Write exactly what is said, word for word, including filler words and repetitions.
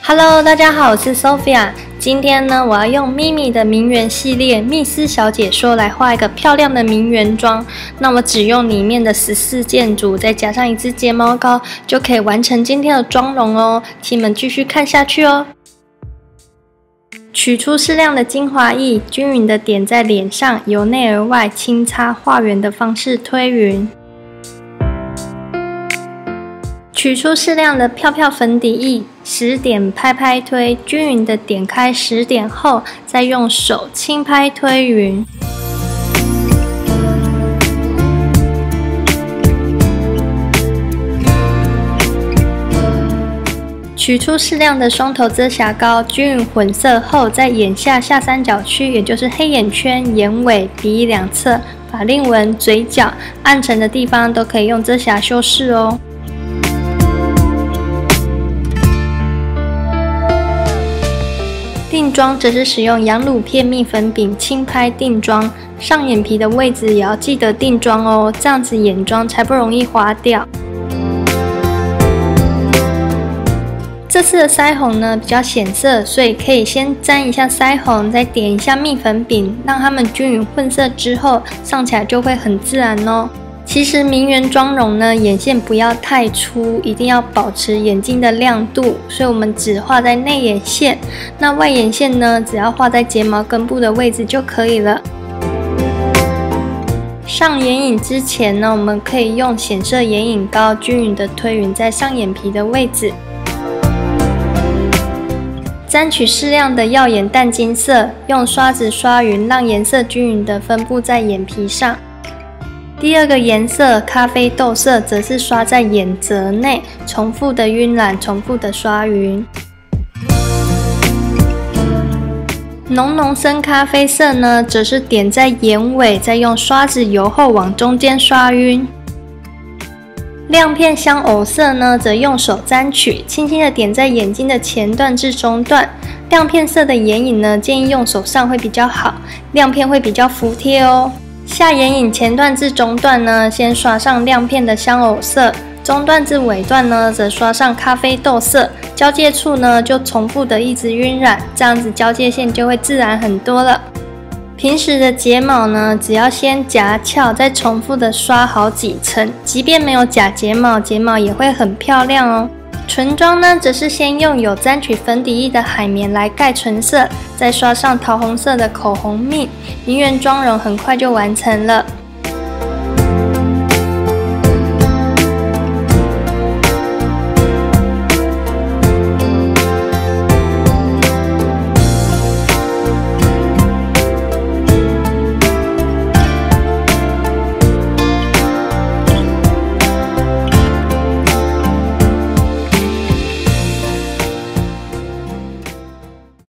Hello， 大家好，我是 Sophia。今天呢，我要用咪咪的名媛系列蜜丝小解说来画一个漂亮的名媛妆。那我只用里面的十四件组，再加上一支睫毛膏，就可以完成今天的妆容哦。请你们继续看下去哦。取出适量的精华液，均匀的点在脸上，由内而外轻擦，画圆的方式推匀。取出适量的漂漂粉底液，十点拍拍推，均匀的点开十点后，再用手轻拍推匀。取出适量的双头遮瑕膏，均匀混色后，在眼下下三角区，也就是黑眼圈、眼尾、鼻翼两侧、法令纹、嘴角、暗沉的地方，都可以用遮瑕修饰哦。定妆则是使用羊乳片蜜粉饼轻拍定妆，上眼皮的位置也要记得定妆哦，这样子眼妆才不容易滑掉。这次的腮红呢比较显色，所以可以先沾一下腮红，再点一下蜜粉饼，让它们均匀混色之后，上起来就会很自然哦。其实名媛妆容呢，眼线不要太粗，一定要保持眼睛的亮度，所以我们只画在内眼线。那外眼线呢，只要画在睫毛根部的位置就可以了。上眼影之前呢，我们可以用显色眼影膏均匀的推匀在上眼皮的位置。沾取适量的耀眼淡金色，用刷子刷匀，让颜色均匀的分布在眼皮上。第二个颜色咖啡豆色则是刷在眼褶内，重复的晕染，重复的刷匀。浓浓深咖啡色呢，则是点在眼尾，再用刷子由后往中间刷晕。亮片香藕色呢，则用手沾取，轻轻的点在眼睛的前段至中段。亮片色的眼影呢，建议用手上会比较好，亮片会比较服帖哦。下眼影前段至中段呢，先刷上亮片的香藕色，中段至尾段呢，则刷上咖啡豆色，交界处呢，就重复的一直晕染，这样子交界线就会自然很多了。平时的睫毛呢，只要先夹翘，再重复的刷好几层，即便没有假睫毛，睫毛也会很漂亮哦。唇妆呢，则是先用有沾取粉底液的海绵来盖唇色，再刷上桃红色的口红蜜，名媛妆容很快就完成了。